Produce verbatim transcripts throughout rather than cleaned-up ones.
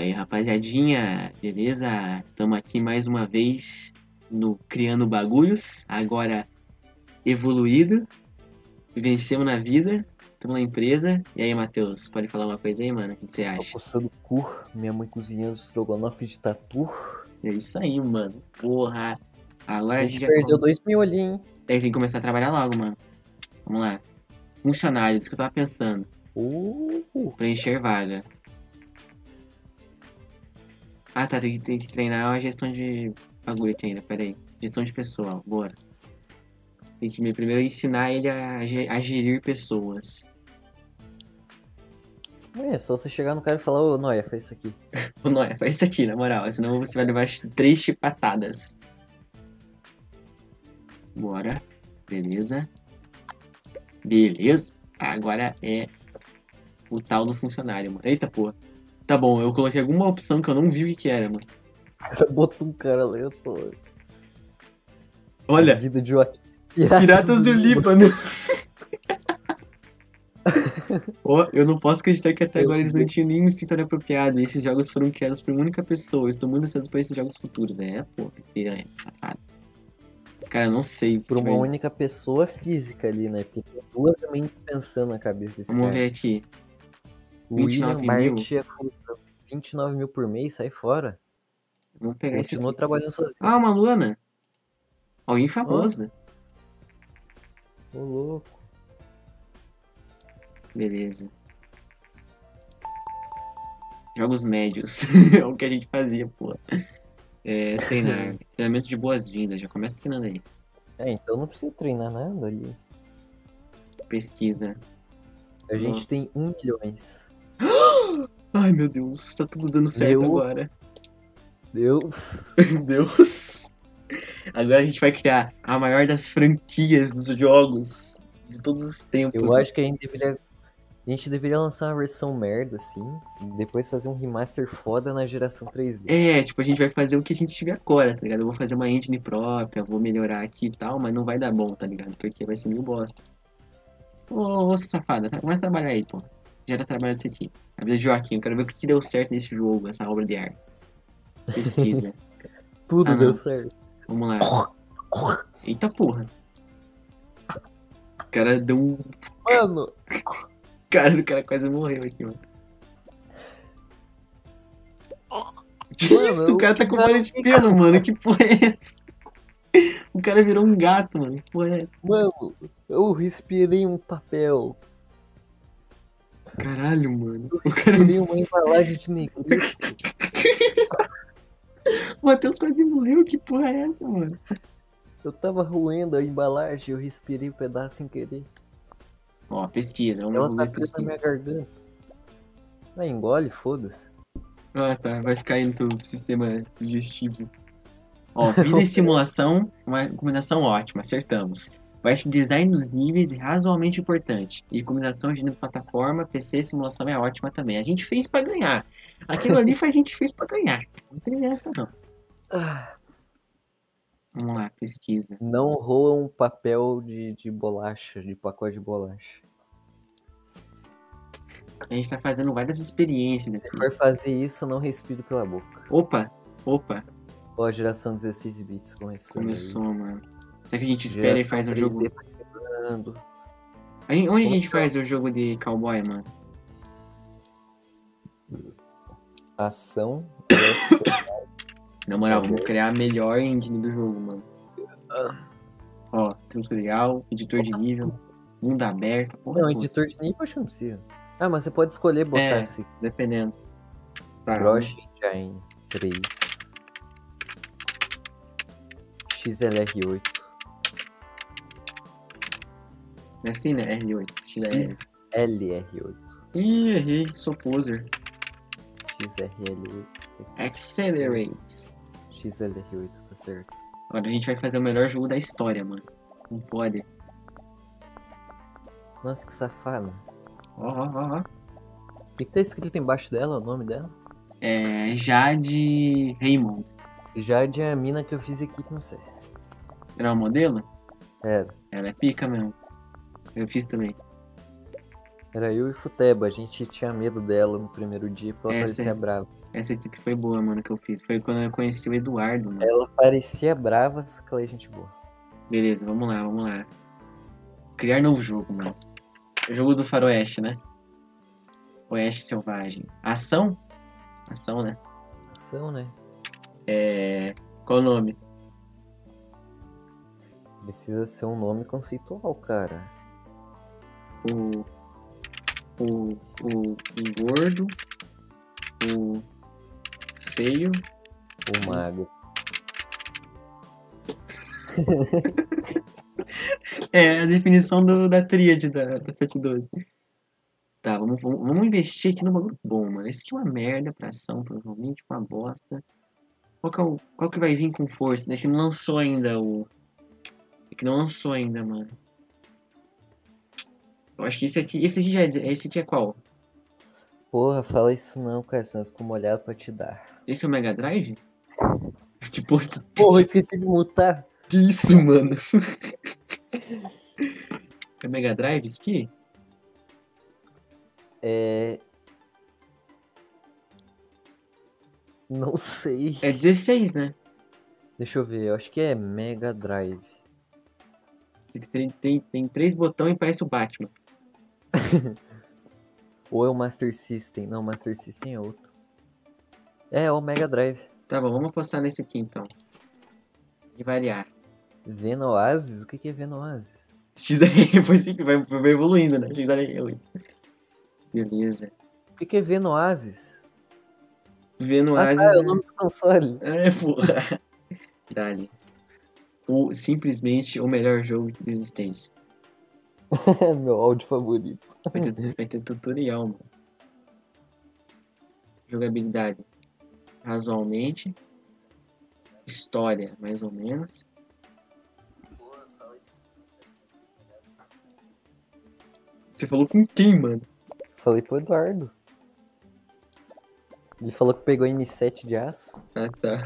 aí, rapaziadinha, beleza? Estamos aqui mais uma vez no Criando Bagulhos, agora evoluído, vencemos na vida, estamos na empresa. E aí, Matheus, pode falar uma coisa aí, mano? O que você Tô acha? coçando o cu, minha mãe cozinhando estrogonofe de tatu. É isso aí, mano. Porra. Agora A a gente gente já perdeu come... dois mil ali, hein? é, tem que começar a trabalhar logo, mano. Vamos lá. Funcionários, o que eu tava pensando. Uh, Preencher vaga. Ah, tá, tem que, tem que treinar a gestão de bagulho aqui ainda, pera aí. Gestão de pessoal, bora. Tem que me- primeiro ensinar ele a, ge- a gerir pessoas. é só você chegar no cara e falar, ô Noia, faz isso aqui. Ô, Noia, faz isso aqui, na moral, senão você vai levar ch- três chipatadas. Bora. Beleza. Beleza. Agora é o tal do funcionário, mano. Eita, porra. Tá bom, eu coloquei alguma opção que eu não vi o que que era, mano. O cara botou um cara aleatório. A Olha, vida de Joaquim. Piratas do Líbano. Ó, eu não posso acreditar que até Meu agora eles não Deus. tinham nenhum escritório apropriado. E esses jogos foram criados por uma única pessoa. Eu estou muito ansioso por esses jogos futuros. É, pô, que piranha, safado. Cara, eu não sei o que Por que uma vai... única pessoa física ali, né? Porque tem duas mentes pensando na cabeça desse Vamos cara. ver aqui. O vinte e William nove mil. Bart é função. vinte e nove mil por mês, sai fora. Vamos pegar esse Continua aqui. trabalhando sozinho. Ah, uma Luana. Alguém Ó, famoso. ô louco. Beleza. Jogos médios. É o que a gente fazia, pô. É, treinar. Treinamento de boas-vindas. Já começa treinando aí. É, então não precisa treinar nada ali. Pesquisa. A gente tem um milhões. Ai, meu Deus. Tá tudo dando certo Meu agora. Deus. Deus. Agora a gente vai criar a maior das franquias dos jogos de todos os tempos. Eu acho que a gente deveria. A gente deveria lançar uma versão merda, assim. E depois fazer um remaster foda na geração três D. É, tipo, a gente vai fazer o que a gente tiver agora, tá ligado? Eu vou fazer uma engine própria, vou melhorar aqui e tal, mas não vai dar bom, tá ligado? Porque vai ser meio bosta. Ô, ô, safada, tá- começa a trabalhar aí, pô. Já era trabalho disso aqui. A vida de Joaquim, eu quero ver o que que deu certo nesse jogo, essa obra de arte. Pesquisa. Tudo Ah, deu não. certo. Vamos lá. Eita porra. O cara deu um. Mano, Cara, o cara quase morreu aqui, mano. Que Mano, isso? O cara tá com cara bola de pelo, mano. Que porra é essa? O cara virou um gato, mano. Que porra é essa? mano, eu respirei um papel. Caralho, mano. Eu O cara. respirei uma embalagem de negresco. O Matheus quase morreu. Que porra é essa, mano? Eu tava roendo a embalagem, eu respirei um pedaço sem querer. Ó, pesquisa. Vamos Ela ver tá presa pesquisa. na minha garganta. Ah, engole, foda-se. Ah, tá. Vai ficar aí no teu sistema digestivo. Ó, vida e simulação, uma combinação ótima, acertamos. Parece que design dos níveis é razoavelmente importante. E combinação de plataforma, P C, simulação é ótima também. A gente fez pra ganhar. Aquilo ali foi a gente fez pra ganhar. Não tem essa não. Ah, Vamos lá, pesquisa. não roa um papel de, de bolacha, de pacote de bolacha. A gente tá fazendo várias experiências Se aqui. for fazer isso, não respire pela boca. Opa, opa, Ó, a geração dezesseis bits começando. começou, aí. mano. Será que a gente espera e faz um Geração jogo... três D tá chegando. A gente- Onde a Como gente que é? faz o jogo de cowboy, mano? Ação. versus- Na moral, vamos criar a melhor engine do jogo, mano. Ó, tutorial, editor de nível, mundo aberto, porra Não, toda. editor de nível acho que não precisa. Ah, mas você pode escolher botar É. esse Dependendo. Tá, Brush Engine três. X L R oito. é assim, né? R oito. X R. X L R oito. Ih, errei, sou poser. X R L oito. Accelerate. X L R oito, tá certo. Agora a gente vai fazer o melhor jogo da história, mano. Não pode. Nossa, que safada. Ó, ó, ó, ó. O que, que tá escrito embaixo dela, o nome dela? É Jade Raymond. Jade é a mina que eu fiz equipe no C S. Era o modelo? Era. Ela é pica mesmo. Eu fiz também. Era eu e Futeba, a gente tinha medo dela no primeiro dia porque ela É, parecia sei. brava. Essa aqui que foi boa, mano, que eu fiz. Foi quando eu conheci o Eduardo, mano. Ela parecia brava, só que ela é gente boa. Beleza, vamos lá, vamos lá. Criar novo jogo, mano. Jogo do faroeste, né? Oeste selvagem. Ação? Ação, né? Ação, né? É... Qual o nome? Precisa ser um nome conceitual, cara. O... O... O... O gordo. O... Feio. O mago. É a definição do, da tríade da, da parte doze. Tá, vamos, vamos, vamos investir aqui no bagulho bom, mano. Esse aqui é uma merda pra ação, provavelmente, uma bosta. Qual que, é o, qual que vai vir com força? Né? Que não lançou ainda o... Que não lançou ainda, mano. Eu acho que esse aqui... Esse aqui já é... Esse aqui é qual? Porra, fala isso não, cara, senão eu fico molhado pra te dar. Esse é o Mega Drive? Que porra... Porra, eu esqueci de mutar. Que isso, mano? É Mega Drive isso aqui? É... Não sei. É dezesseis, né? Deixa eu ver, eu acho que é Mega Drive. Tem, tem, tem três botões e parece o Batman. Ou é o Master System? Não, o Master System é outro. É, é o Mega Drive. Tá bom, vamos apostar nesse aqui então. De variar. Venoasis? O que que é Venoasis? X R foi sempre, vai, vai evoluindo, né? X R oito. Beleza. O que que é Venoasis? Vendo Ah, Asis. tá, é o nome do console. É, porra. Dali. O, simplesmente o melhor jogo de existência. Meu áudio favorito. Vai ter, vai ter tutorial, mano. Jogabilidade. Razoalmente. História, mais ou menos. Você falou com quem, mano? Falei pro Eduardo. Ele falou que pegou N sete de aço. Ah, tá.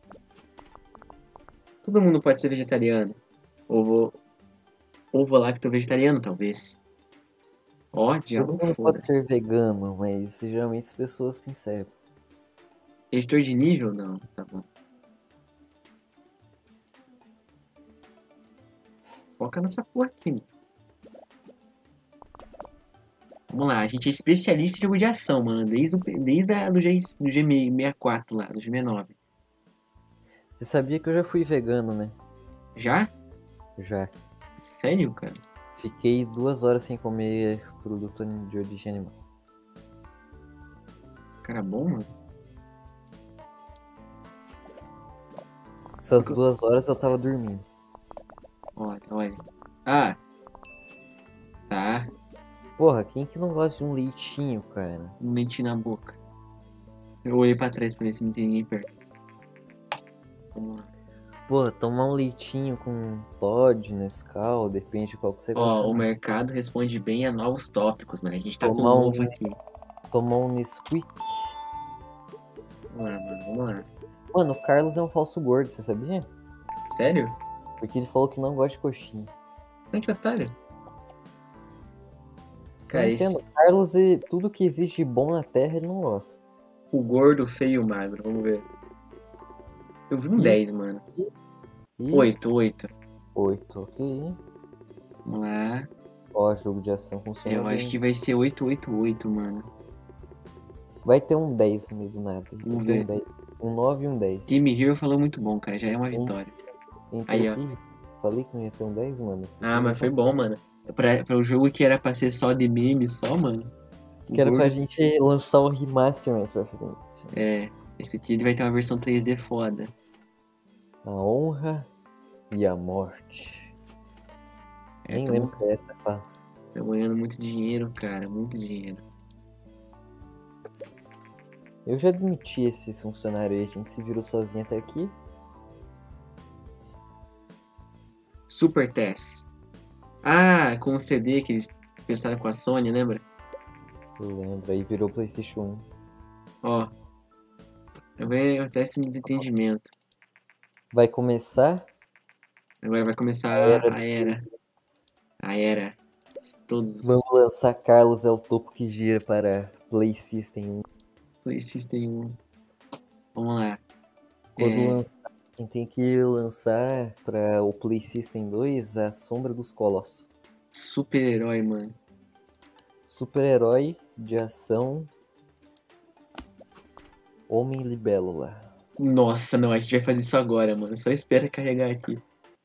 Todo mundo pode ser vegetariano. Ovo, ovo lacto vegetariano, talvez. Ó, diabo, Todo mundo pode foda-se. ser vegano, mas geralmente as pessoas têm cérebro. Editor de nível? Não, tá bom. Foca nessa porra aqui. Vamos lá, a gente é especialista em jogo de ação, mano. Desde, o, desde a, do, G, do G sessenta e quatro lá, do G sessenta e nove. Você sabia que eu já fui vegano, né? Já? Já. Sério, cara? Fiquei duas horas sem comer produto de origem animal. Cara bom, mano. Essas duas horas eu tava dormindo. Olha, olha. Ah! Tá. Porra, quem que não gosta de um leitinho, cara? Um dentinho na boca. Eu olhei pra trás pra ver se não tem ninguém perto. Vamos lá. Porra, tomar um leitinho com Todd, Nescau, depende de qual que você Ó, gosta. o mercado responde bem a novos tópicos, mano. A gente tá com Tomar um- novo aqui. Tomar um Nesquik. Vamos lá, mano. Vamos lá. Mano, o Carlos é um falso gordo, você sabia? Sério? Porque ele falou que não gosta de coxinha. Ai, que otário. Eu Cara, não esse, entendo. Carlos, e tudo que existe de bom na Terra, ele não gosta. o gordo, feio e o magro. Vamos ver. Eu vi um Ih. dez, mano. E oito, oito. oito, ok. Vamos lá. Ó, jogo de ação funciona Eu bem. acho que vai ser oito, oito, oito, mano. Vai ter um dez no meio do nada. Vai Vamos ter ver. Um, dez. Um nove e um dez. Game Hero falou muito bom, cara. Já é uma Sim. vitória. Entrei Aí, ó. aqui, falei que não ia ter um dez, mano. Você Ah, tem mas razão. foi bom, mano. Pra, pra o jogo que era pra ser só de meme, só, mano. O Que era pra gordo- gente lançar um remaster mais pra frente. É, esse aqui ele vai ter uma versão três D foda. A honra e a morte. É, Nem tamo- lembro se é essa fala. Tamo ganhando muito dinheiro, cara. Muito dinheiro. Eu já demiti esses funcionários aí, a gente se virou sozinho até aqui. Super Tess. Ah, com o C D que eles pensaram com a Sony, lembra? Eu lembro, aí virou PlayStation um. Ó. Eu vejo até esse desentendimento. Vai começar Agora vai começar A era a era. A era. Todos os Vamos lançar Carlos é o topo que gira para Play System um. Play System um. Vamos lá. Quando É, lançar, a gente tem que lançar pra o Play System dois a Sombra dos Colossos. super-herói, mano. Super-herói de ação Homem-Libélula. Nossa, não, a gente vai fazer isso agora, mano. Só espera carregar aqui.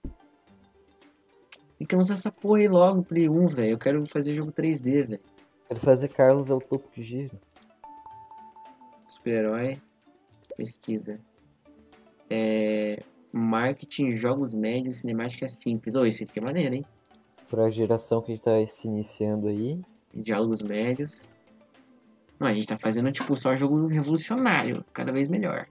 Tem que lançar essa porra aí logo, Play um, velho. Eu quero fazer jogo três D, velho. Quero fazer Carlos ao topo de giro. Super-herói. Pesquisa. É... Marketing, jogos médios, cinemática simples. Ô, esse aqui é maneiro, hein? Pra geração que a gente tá se iniciando aí. Diálogos médios. Não, a gente tá fazendo, tipo, só jogo revolucionário. Cada vez melhor.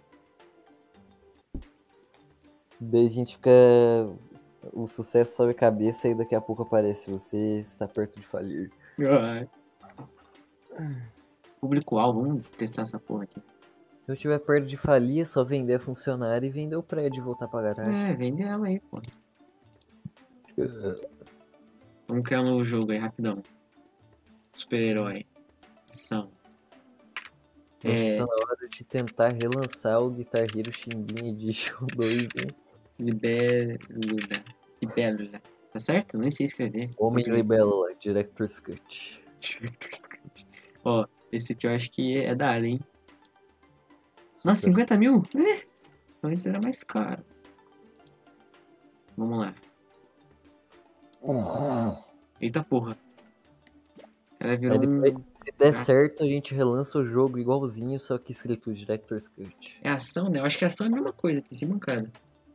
Daí a gente fica. O sucesso sobe a cabeça e daqui a pouco aparece. Você está perto de falir. Ah. Público-alvo, vamos testar essa porra aqui. Se eu tiver perto de falir, é só vender a funcionária e vender o prédio e voltar pra garagem. É, vende ela aí, pô. Vamos criar um novo jogo aí, rapidão. Super-herói. Ação. Acho que É, tá na hora de tentar relançar o Guitar Hero Shimbin Edition dois, hein? libélula. Libélula. Tá certo? Nem sei escrever. Homem Português. Libélula, Director's Cut. Director's Cut. Ó, esse aqui eu acho que é da área, hein? Nossa, cinquenta mil? É. Antes era mais caro. Vamos lá. Eita porra. Ela virou Aí depois, um... se der Ah. certo, a gente relança o jogo igualzinho, só que escrito Director's Cut. É ação, né? Eu acho que ação é a mesma coisa aqui, se mancada.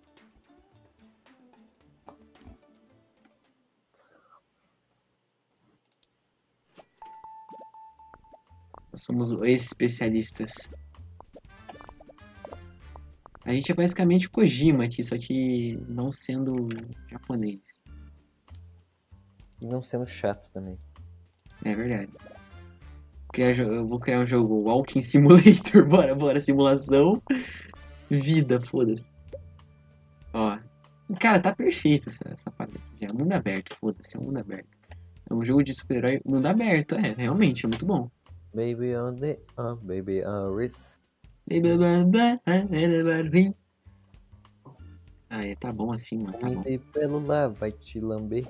Nós somos os especialistas. A gente é basicamente Kojima aqui, só que não sendo japonês. E não sendo chato também. É verdade. Criar jo- Eu vou criar um jogo Walking Simulator. Bora, bora. Simulação. Vida, foda-se. Ó. Cara, tá perfeito essa, essa parada aqui. Já é mundo aberto, foda-se. É um mundo aberto. É um jogo de super-herói mundo aberto. É, realmente, é muito bom. Baby on the... Uh, baby on wrist. Ah, é, tá bom assim, mano. Tá Homem bom. Libélula vai te lamber.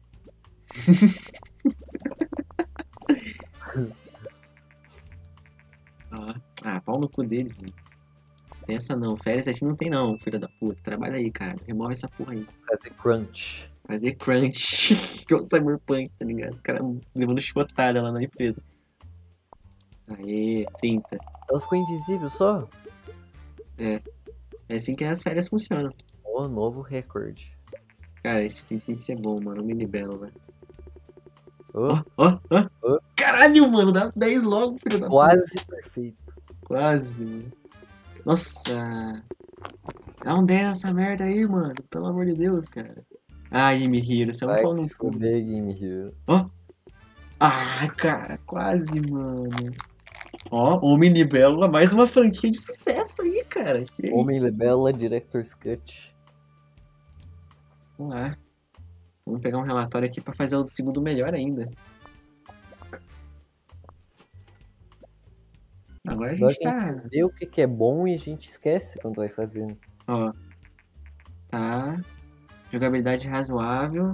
Ó. Ah, pau no cu deles, mano. Tem essa não. Férias aqui não tem não, filho da puta. Trabalha aí, cara. Remove essa porra aí. Fazer crunch. Fazer crunch. Igual Cyberpunk, tá ligado? Os caras levando chicotada lá na empresa. Aê, trinta. Ela ficou invisível só? É assim que as férias funcionam. O novo recorde. Cara, esse tem que ser bom, mano. Me libelo, velho. Oh, Ó, ó, ó. Ó. Caralho, mano. Dá dez logo, filho da puta. quase perfeito. Quase, mano. Nossa. Dá um dez nessa merda aí, mano. Pelo amor de Deus, cara. Ai, Mihiro, você é um Vai pau se no cu. fuder, Game Hero. Ó. Ah, cara, quase, mano. Ó, Homem Libélula, mais uma franquia de sucesso aí, cara. Que Homem isso? Libélula, Director's Cut. Vamos lá. Vamos pegar um relatório aqui pra fazer o segundo melhor ainda. Agora a Agora gente a tá... gente vê o que, que é bom e a gente esquece quando vai fazendo. Ó. Tá. Jogabilidade razoável.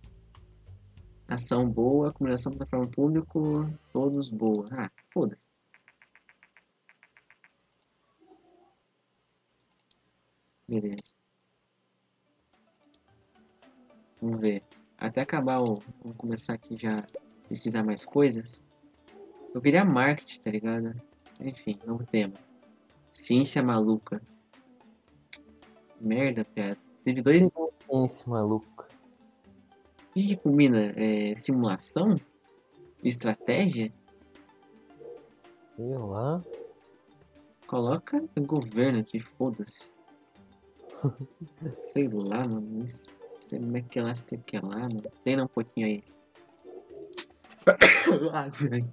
Ação boa. Combinação plataforma público. Todos boa. Ah, foda-se. Beleza. Vamos ver. Até acabar o... Vamos começar aqui já a pesquisar mais coisas. Eu queria marketing, tá ligado? Enfim, novo tema. Ciência maluca. Merda, piada. Teve dois... Sim, esse maluco. O que que combina? É, simulação? Estratégia? Sei lá. Coloca governo aqui, foda-se. Sei lá, mano. Sei como é que é lá, sei o que é lá, mano. Treina um pouquinho aí. Ah, velho.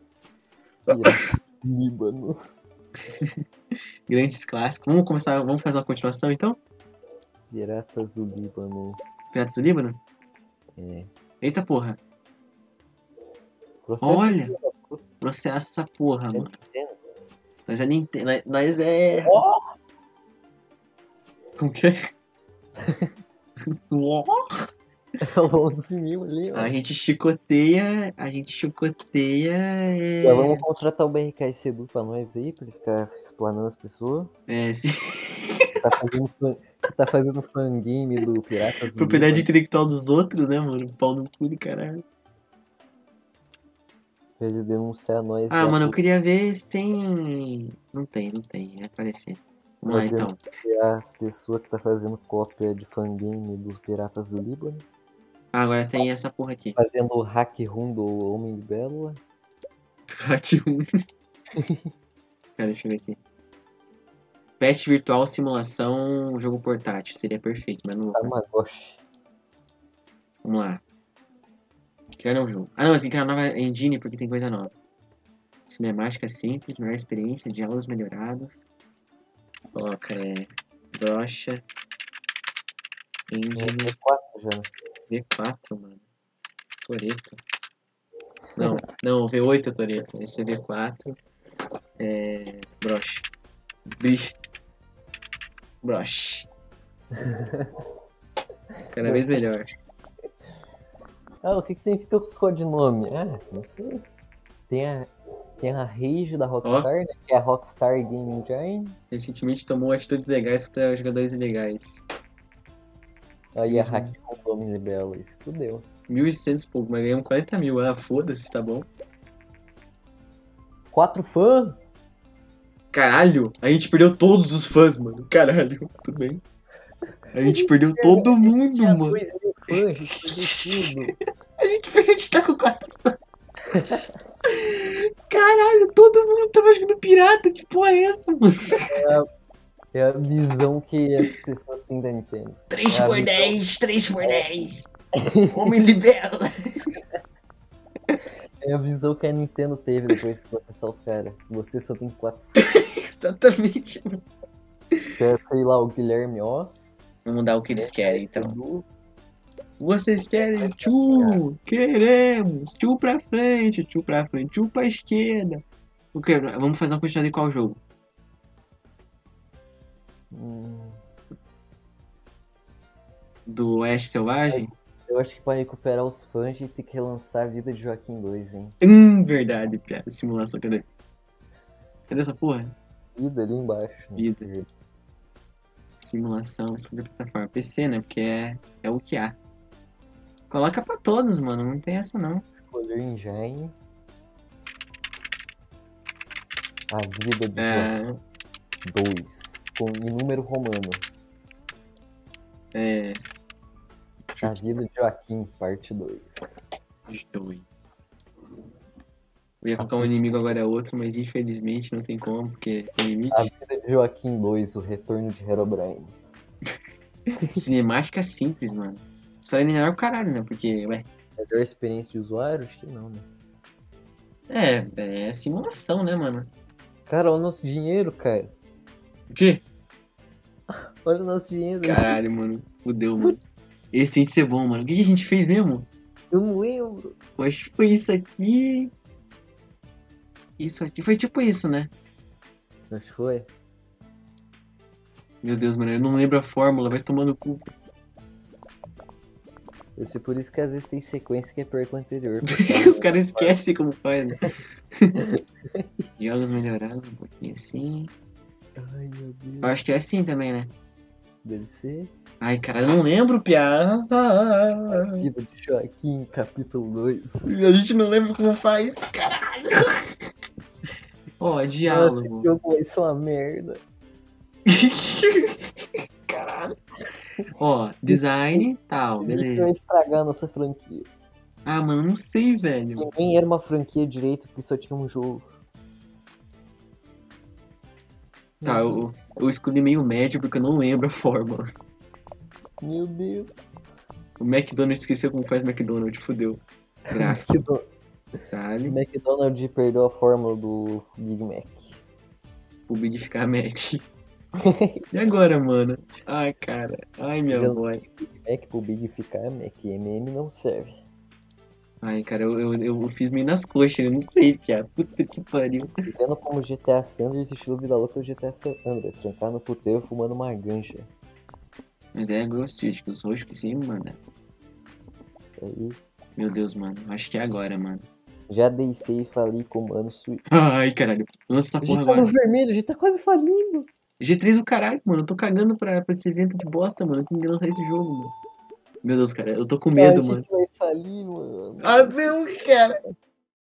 Líbano. Grandes clássicos. Vamos começar, vamos fazer uma continuação então? Piratas do Líbano. Piratas do Líbano? É. Eita porra. Processo Olha! de- Processa essa porra, mano. Entendo. A Nós é Nintendo. Nós é. Ó! Como que é? Ó! É o onze mil ali, A mano. gente chicoteia. A gente chicoteia. Já É, vamos contratar o B R K S Edu pra nós aí, pra ele ficar explanando as pessoas. é se... Que tá fazendo, fan... que tá fazendo fangame do Piratas do propriedade Líbano. intelectual dos outros, né, mano? Pau no cu do caralho. Pra ele denunciar nós. Ah, lá mano, eu pro- queria ver se tem. Não tem, não tem. Vai aparecer. Vamos lá pra então. denunciar as pessoas que tá fazendo cópia de fangame dos Piratas do Líbano. Ah, agora tem essa porra aqui. Fazendo hack room do Homem de Bela. Hack um. Cara, deixa eu ver aqui. Pet virtual simulação jogo portátil. Seria perfeito, mas não vou fazer. Tamagotchi. Vamos lá. Criar novo jogo. Ah, não, tem que criar nova engine porque tem coisa nova. Cinemática simples, melhor experiência, diálogos melhorados. Coloca, é. Brocha. Engine. V quatro já. V quatro, mano. Toreto. Não, não, V oito é Toreto. Esse é V quatro. É. Brocha. Bri. Brocha. Cada vez melhor. Ah, o que, que significa os codinomes? Ah, não sei. Tem a, tem a Rage da Rockstar, né, que é a Rockstar Game Engine. Recentemente tomou atitudes legais contra jogadores ilegais. Aí a Isso. hack com o Homem de Bela. Isso fudeu. mil e seiscentos pouco, mas ganhamos quarenta mil. Ah, foda-se, tá bom. Quatro fãs? Caralho, a gente perdeu todos os fãs, mano. Caralho, tudo bem. A gente perdeu todo mundo, Tinha mano. dois mil fãs, a gente perdeu tudo. A gente, a gente tá com quatro fãs. Caralho, todo mundo tava jogando pirata. Que porra é essa, mano? É a visão que as pessoas têm da Nintendo. três É a por visão- dez, três por dez. Homem libela. É a visão que a Nintendo teve depois que processar os caras. Você só tem quatro. Exatamente. Que é, sei lá, o Guilherme Oss. Vamos dar o que eles querem, então. Edu, Vocês querem tchu? Queremos. Tchu pra frente, tchu pra frente, tchu pra esquerda. O que? Vamos fazer uma quantidade de qual jogo? hum, Do Oeste Selvagem? eu acho que pra recuperar os fãs a gente tem que relançar a vida de Joaquim dois, hein? Hum, verdade, piada. Simulação, cadê? Cadê essa porra? Vida ali embaixo. nesse Vida. jogo. Simulação, escolher plataforma. P C, né? Porque é, é o que há. Coloca pra todos, mano. Não tem essa, não. Escolher engine. A vida de Joaquim É, dois. Com em número romano. é, A vida de Joaquim, parte dois. os dois. Eu ia colocar um inimigo agora é outro, mas infelizmente não tem como, porque tem limite. A vida de Joaquim dois, o retorno de Herobrine. Cinemática simples, mano. Só é linear o caralho, né? Porque, ué. Melhor experiência de usuário? Acho que não, né? É, é simulação, né, mano? Cara, olha o nosso dinheiro, cara. O quê? Olha o nosso dinheiro. Caralho, mano. Fudeu, mano. Esse tem que ser bom, mano. O que que a gente fez mesmo? Eu não lembro. Eu acho que foi isso aqui. Isso aqui foi tipo isso, né? Acho que foi. Meu Deus, mano, eu não lembro a fórmula, vai tomando cu. Deve ser por isso que às vezes tem sequência que é pior que o anterior. Os caras esquecem como faz, né? Jogos melhorados, um pouquinho assim. Ai, meu Deus. Eu acho que é assim também, né? Deve ser. Ai, cara, eu não lembro, piá. Vida de Joaquim, capítulo dois. A gente não lembra como faz. Caralho. Ó, Nossa, diálogo. esse jogo vai ser uma merda. Caralho. Ó, design, tal, Isso beleza. vai estragar nossa franquia. Ah, mano, não sei, velho. Ninguém era uma franquia direito porque só tinha um jogo. Tá, eu, eu escolhi meio médio porque eu não lembro a fórmula. Meu Deus. O McDonald's esqueceu como faz McDonald's, fudeu. Gráfico, McDo- detalhe, McDonald's perdeu a fórmula do Big Mac. o Big ficar Mac. E agora, mano? Ai, cara. Ai, minha Já- boy. Mac pro Big ficar Mac. M M não serve. Ai, cara, eu, eu, eu fiz meio nas coxas, eu não sei, piá. Puta que pariu. Vivendo como G T A Sanders, estilo vida louca do G T A Sanders. Trancar no puteiro fumando uma ganja. Mas é Ghost Trick, os roxos que sim, mano. Isso aí. Meu Deus, mano. Acho que é agora, mano. Já dei safe ali com mano Switch. Ai, caralho. Lança essa porra G T A no agora. vermelho, já tá quase falindo. G três o caralho, mano. Eu tô cagando pra, pra esse evento de bosta, mano. Eu tenho que lançar esse jogo, mano. Meu Deus, cara. Eu tô com Ah, a medo, mano. gente vai falir, mano. Ah, não, cara.